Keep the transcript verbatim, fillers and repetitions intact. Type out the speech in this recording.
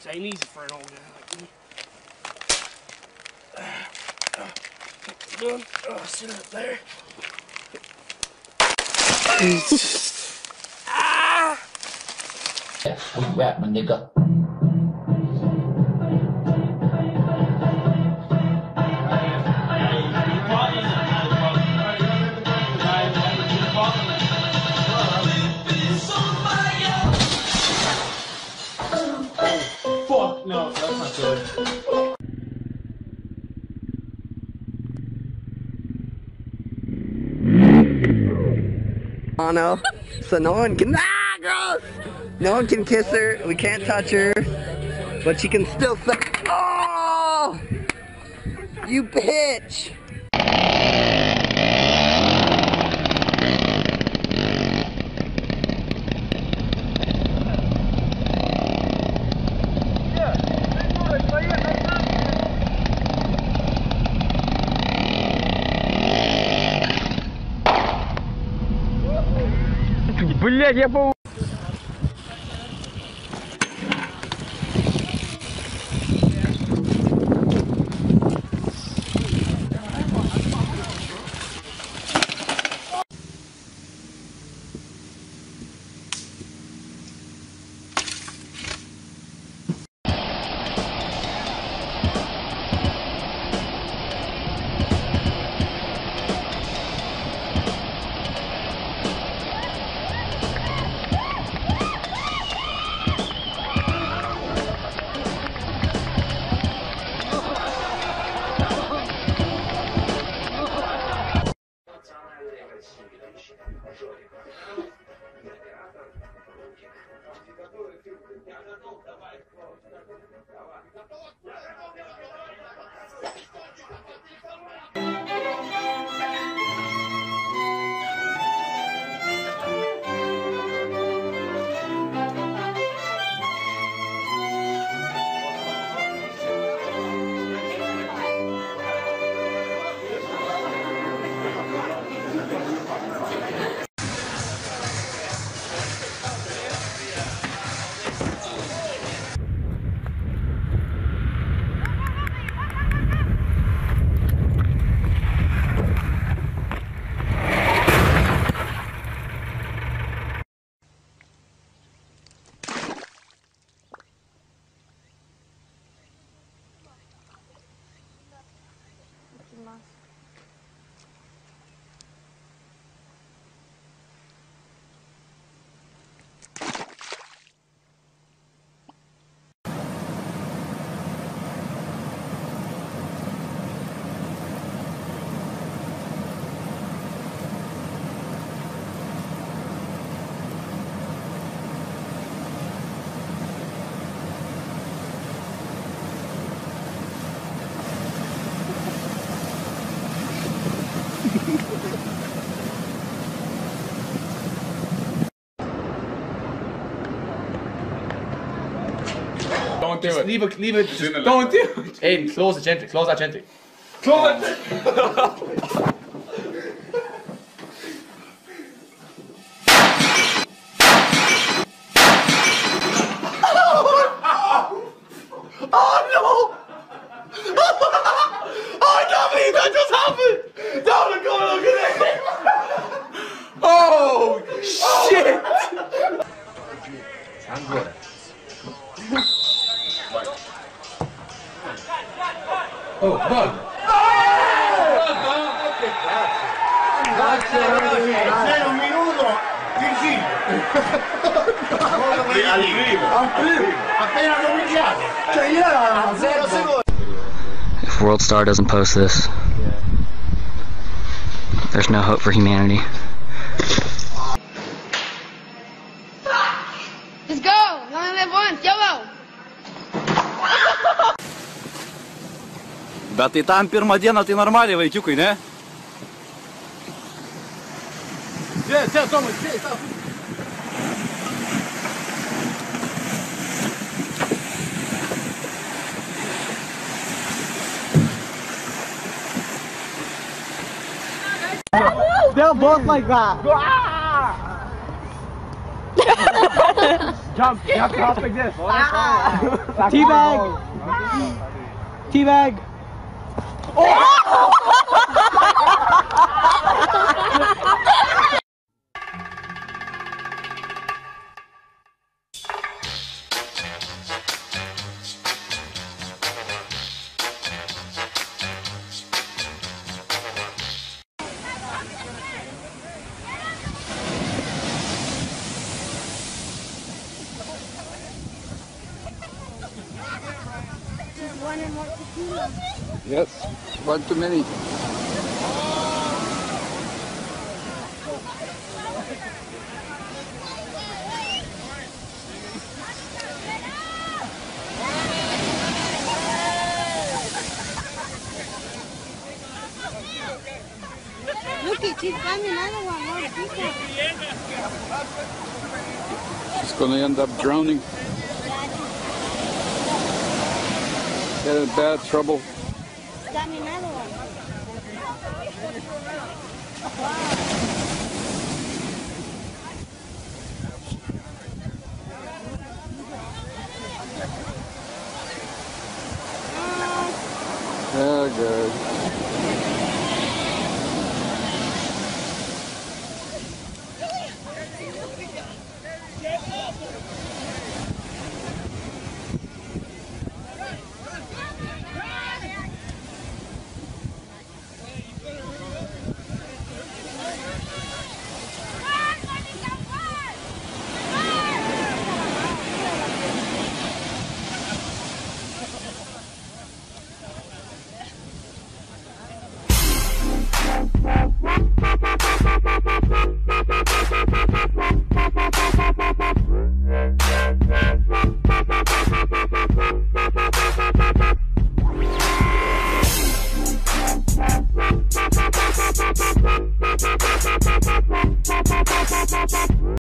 This ain't easy for an old guy like me. Done. Oh, sit up there. Ah! Yeah, we rap, my nigga. Fuck no, that's not good. Oh no, so no one can, ah, gross! No one can kiss her, we can't touch her, but she can still say, oh! You bitch! Блядь, я по... Don't do Just it. leave it, leave it. Just Don't do it. Aiden, close it gently, close that gently. Close it. Oh no! Oh, I can't believe that just happened! Don't go look at it! Oh shit! I'm good. Oh, bug! Sei un minuto di appena cominciato, cioè io ero zero secondi. If World Star doesn't post this, there's no hope for humanity. Let's go! You only live once, YOLO! Bet tai tam pirmą dieną tai normaliai vaikiukai, ne? Yeah, tell Thomas, yeah, stop. They're both like that. Jump. You have to hop like this. Ah. Teabag. Teabag. Yes. One too many. Look at she's finding another one more people. She's gonna end up drowning. Get in bad trouble. Got me another one. Oh, good. Thank you.